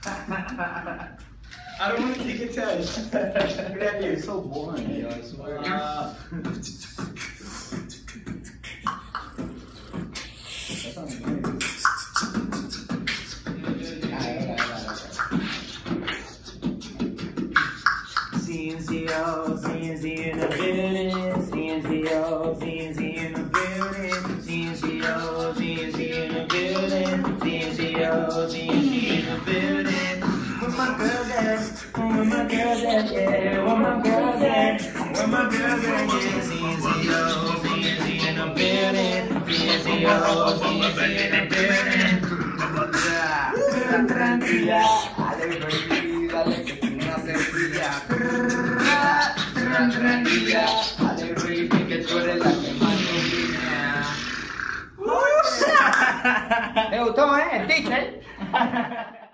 I don't want to take a test. That is so boring, yo, I swear. That sounds amazing. CNCO, CNC in the building. CNCO, CNC in the building. CNCO, CNC in the building. CNCO, CNC in the building. Where my girls at? Where my girls at? Yeah, where my girls at? Where my girls at? Yeah, CNCO, CNC in the building. CNCO, CNC in the building. Tranquila, dale baby, dale que tú no haces brilla. Tranquila, dale baby, que tú eres la que más domina. ¿Te gustó, teacher?